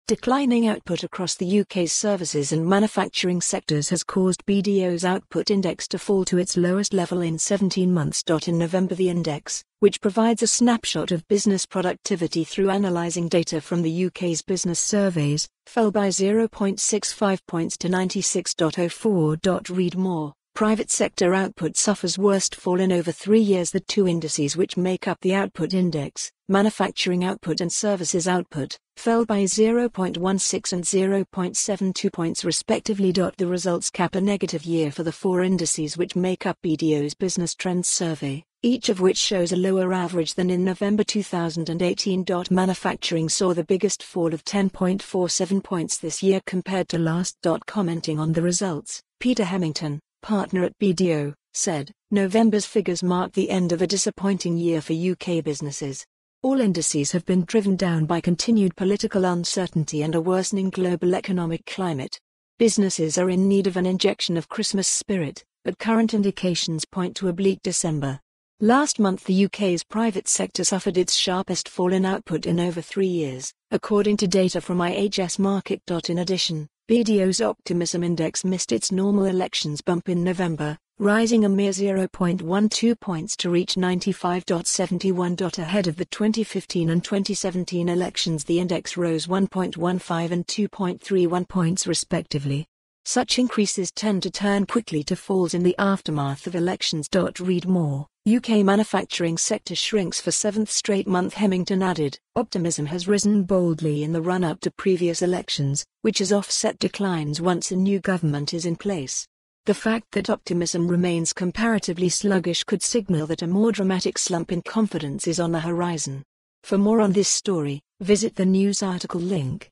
Declining output across the UK's services and manufacturing sectors has caused BDO's output index to fall to its lowest level in 17 months. In November, the index, which provides a snapshot of business productivity through analysing data from the UK's business surveys, fell by 0.65 points to 96.04. Read more. Private sector output suffers worst fall in over 3 years. The two indices which make up the output index, manufacturing output and services output, fell by 0.16 and 0.72 points respectively. The results cap a negative year for the four indices which make up BDO's Business Trends Survey, each of which shows a lower average than in November 2018. Manufacturing saw the biggest fall of 10.47 points this year compared to last. Commenting on the results, Peter Hemington, partner at BDO, said, "November's figures mark the end of a disappointing year for UK businesses. All indices have been driven down by continued political uncertainty and a worsening global economic climate. Businesses are in need of an injection of Christmas spirit, but current indications point to a bleak December." Last month, the UK's private sector suffered its sharpest fall in output in over 3 years, according to data from IHS Markit. In addition, BDO's Optimism index missed its normal elections bump in November, rising a mere 0.12 points to reach 95.71. Ahead of the 2015 and 2017 elections, the index rose 1.15 and 2.31 points respectively. Such increases tend to turn quickly to falls in the aftermath of elections. Read more. UK manufacturing sector shrinks for 7th straight month. Hemington added, "Optimism has risen boldly in the run-up to previous elections, which has offset declines once a new government is in place. The fact that optimism remains comparatively sluggish could signal that a more dramatic slump in confidence is on the horizon." For more on this story, visit the news article link.